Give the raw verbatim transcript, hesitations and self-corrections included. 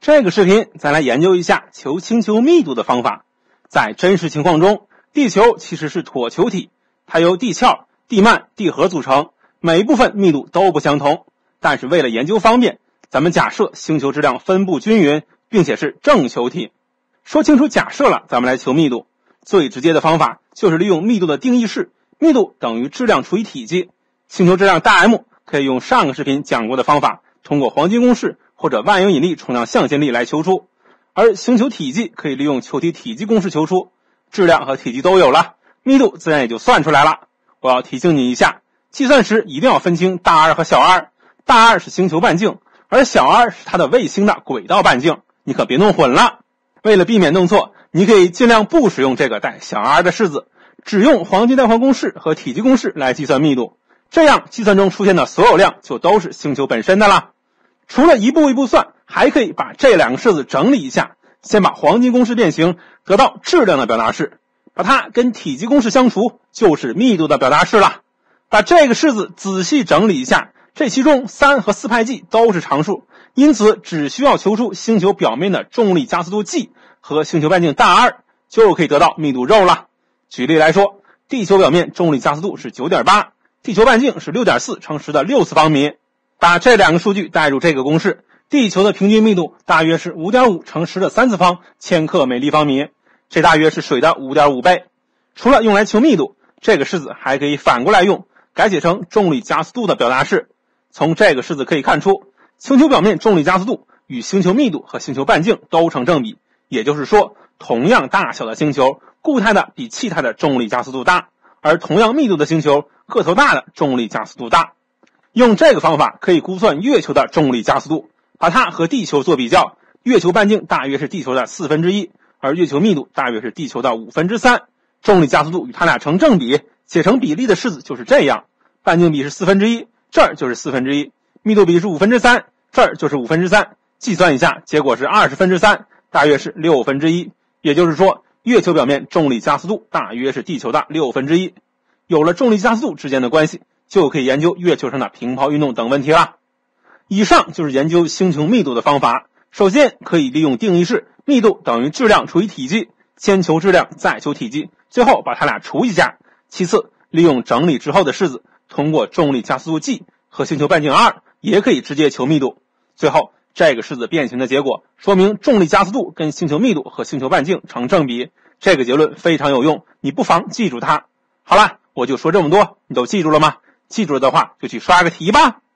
这个视频咱来研究一下求星球密度的方法。在真实情况中，地球其实是椭球体，它由地壳、地幔、地核组成，每一部分密度都不相同。但是为了研究方便，咱们假设星球质量分布均匀，并且是正球体。说清楚假设了，咱们来求密度。最直接的方法就是利用密度的定义式，密度等于质量除以体积。星球质量大 M 可以用上个视频讲过的方法，通过黄金公式或者万有引力冲量向心力来求出，而星球体积可以利用球体体积公式求出。质量和体积都有了，密度自然也就算出来了。我要提醒你一下，计算时一定要分清大 R 和小 r， 大 R 是星球半径，而小 r 是它的卫星的轨道半径，你可别弄混了。为了避免弄错，你可以尽量不使用这个带小 r 的式子，只用黄金带环公式和体积公式来计算密度，这样计算中出现的所有量就都是星球本身的啦。除了一步一步算，还可以把这两个式子整理一下。先把黄金公式变形，得到质量的表达式，把它跟体积公式相除，就是密度的表达式了。把这个式子仔细整理一下，这其中三和四派 G 都是常数，因此只需要求出星球表面的重力加速度 G 和星球半径大 R， 就可以得到密度ρ了。举例来说，地球表面重力加速度是 九点八， 地球半径是 六点四乘十的六次方米。把这两个数据代入这个公式，地球的平均密度大约是 五点五乘十的三次方千克每立方米，这大约是水的 五点五倍。除了用来求密度，这个式子还可以反过来用，改写成重力加速度的表达式。从这个式子可以看出，星球表面重力加速度与星球密度和星球半径都成正比，也就是说，同样大小的星球，固态的比气态的重力加速度大，而同样密度的星球，个头大的重力加速度大。用这个方法可以估算月球的重力加速度，把它和地球做比较，月球半径大约是地球的四分之一，而月球密度大约是地球的五分之三，重力加速度与它俩成正比，写成比例的式子就是这样，半径比是四分之一，这儿就是四分之一，密度比是五分之三，这儿就是五分之三，计算一下，结果是二十分之三，大约是六分之一，也就是说，月球表面重力加速度大约是地球的六分之一。有了重力加速度之间的关系，就可以研究月球上的平抛运动等问题了。以上就是研究星球密度的方法。首先可以利用定义式，密度等于质量除以体积，先求质量再求体积，最后把它俩除一下。其次，利用整理之后的式子，通过重力加速度 G 和星球半径 R 也可以直接求密度。最后，这个式子变形的结果说明重力加速度跟星球密度和星球半径成正比，这个结论非常有用，你不妨记住它。好了，我就说这么多，你都记住了吗？记住了的话就去刷个题吧。